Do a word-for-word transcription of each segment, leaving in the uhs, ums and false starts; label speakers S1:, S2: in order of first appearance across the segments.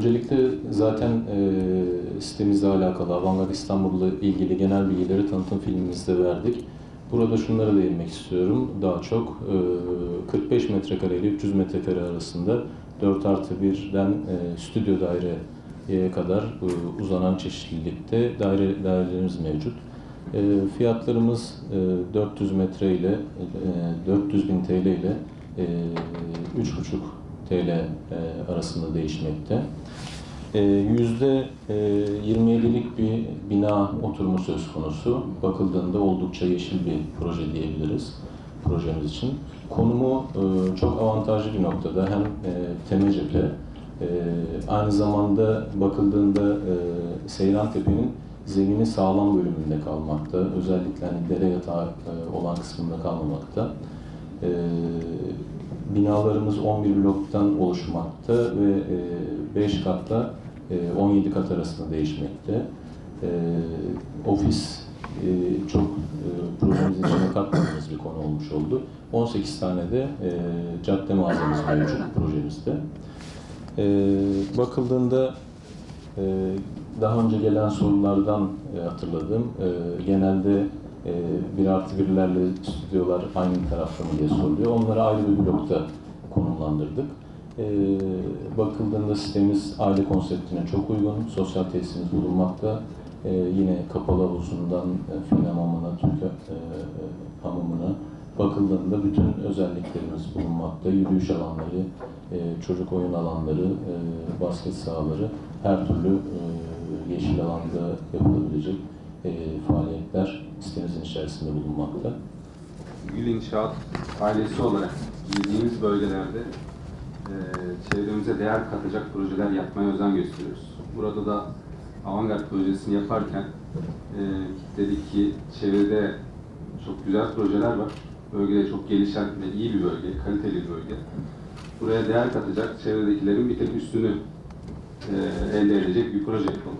S1: Öncelikle zaten e, sitemizle alakalı Avantgard İstanbul'la ilgili genel bilgileri tanıtım filmimizde verdik. Burada şunlara değinmek istiyorum. Daha çok e, kırk beş metrekare ile üç yüz metrekare arasında dört artı birden e, stüdyo daireye kadar e, uzanan çeşitlilikte daire, dairelerimiz mevcut. E, fiyatlarımız e, dört yüz metre ile e, dört yüz bin T L ile e, üç buçuk T L e, arasında değişmekte. E, yüzde yirmi yedilik bir bina oturumu söz konusu. Bakıldığında oldukça yeşil bir proje diyebiliriz projemiz için. Konumu e, çok avantajlı bir noktada. Hem e, teme cephe, e, aynı zamanda bakıldığında e, Seyrantepe'nin zemini sağlam bölümünde kalmakta. Özellikle hani dere yatağı e, olan kısmında kalmamakta. E, binalarımız on bir bloktan oluşmakta ve e, beş katla e, on yedi kat arasında değişmekte. E, ofis e, çok e, projemizin içine katmadığımız bir konu olmuş oldu. on sekiz tane de e, cadde mağazamız mevcut projemizde. E, bakıldığında e, daha önce gelen sorulardan e, hatırladım. E, genelde e, bir artı birlerle stüdyolar aynı tarafta mı diye soruluyor. Onları ayrı bir blokta konumlandırdık. E, bakıldığında sitemiz aile konseptine çok uygun. Sosyal tesisimiz bulunmakta. E, yine kapalı havuzundan e, film hamamına, Türk e, hamamına bakıldığında bütün özelliklerimiz bulunmakta. Yürüyüş alanları, e, çocuk oyun alanları, e, basket sahaları, her türlü e, yeşil alanda yapılabilecek e, faaliyetler sitemizin içerisinde bulunmakta.
S2: Gül İnşaat ailesi olarak bildiğimiz bölgelerde e, çevremize değer katacak projeler yapmaya özen gösteriyoruz. Burada da Avantgard projesini yaparken e, dedik ki çevrede çok güzel projeler var. Bölgede çok gelişen ve iyi bir bölge, kaliteli bir bölge. Buraya değer katacak, çevredekilerin bir tek üstünü e, elde edecek bir proje yapalım.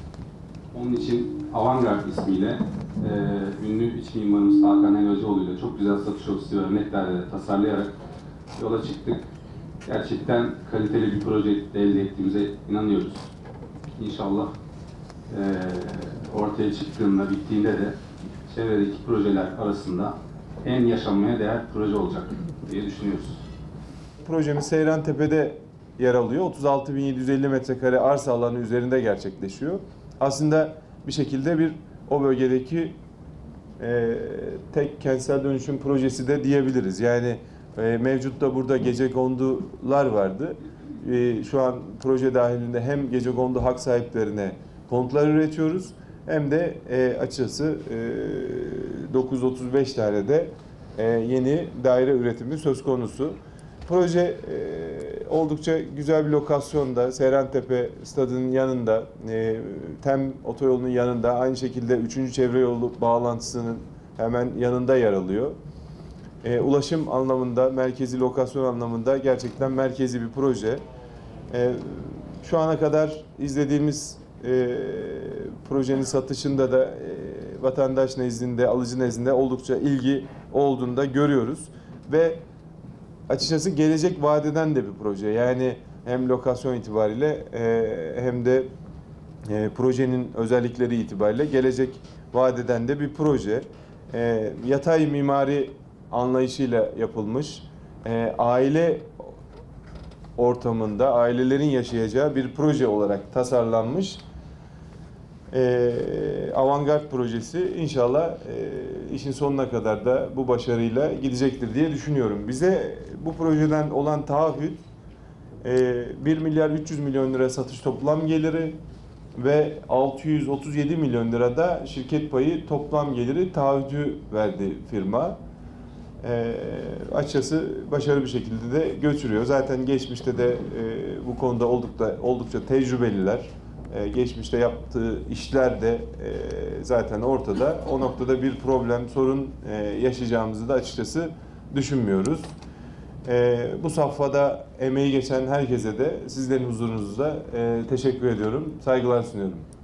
S2: Onun için Avantgard ismiyle e, ünlü iç mimarımız Hakan Helvacıoğlu ile çok güzel satış ofisi ve örneklerle tasarlayarak yola çıktık. Gerçekten kaliteli bir proje elde ettiğimize inanıyoruz. İnşallah e, ortaya çıktığında, bittiğinde de çevredeki projeler arasında en yaşanmaya değer proje olacak diye düşünüyoruz.
S3: Projemiz Seyrantepe'de yer alıyor. otuz altı bin yedi yüz elli metrekare arsa alanı üzerinde gerçekleşiyor. Aslında bir şekilde bir o bölgedeki e, tek kentsel dönüşüm projesi de diyebiliriz. Yani e, mevcutta burada gecekondular vardı. E, şu an proje dahilinde hem gecekondu hak sahiplerine konutlar üretiyoruz hem de e, açıkçası e, dokuz yüz otuz beş tane de e, yeni daire üretimi söz konusu. Proje e, oldukça güzel bir lokasyonda, Seyrantepe stadının yanında, e, TEM otoyolunun yanında, aynı şekilde üçüncü çevre yolu bağlantısının hemen yanında yer alıyor. E, ulaşım anlamında, merkezi lokasyon anlamında gerçekten merkezi bir proje. E, şu ana kadar izlediğimiz e, projenin satışında da e, vatandaş nezdinde, alıcı nezdinde oldukça ilgi olduğunu da görüyoruz. Ve açıkçası gelecek vadeden de bir proje. Yani hem lokasyon itibariyle e, hem de e, projenin özellikleri itibariyle gelecek vadeden de bir proje. E, yatay mimari anlayışıyla yapılmış, e, aile ortamında ailelerin yaşayacağı bir proje olarak tasarlanmış e, Avantgard projesi inşallah e, işin sonuna kadar da bu başarıyla gidecektir diye düşünüyorum. Bize bu projeden olan taahhüt e, bir milyar üç yüz milyon lira satış toplam geliri ve altı yüz otuz yedi milyon lira da şirket payı toplam geliri taahhütü verdi firma. E, açıkçası başarılı bir şekilde de götürüyor. Zaten geçmişte de e, bu konuda oldukça, oldukça tecrübeliler. E, geçmişte yaptığı işler de e, zaten ortada. O noktada bir problem, sorun e, yaşayacağımızı da açıkçası düşünmüyoruz. E, bu safhada emeği geçen herkese de sizlerin huzurunuzda e, teşekkür ediyorum. Saygılar sunuyorum.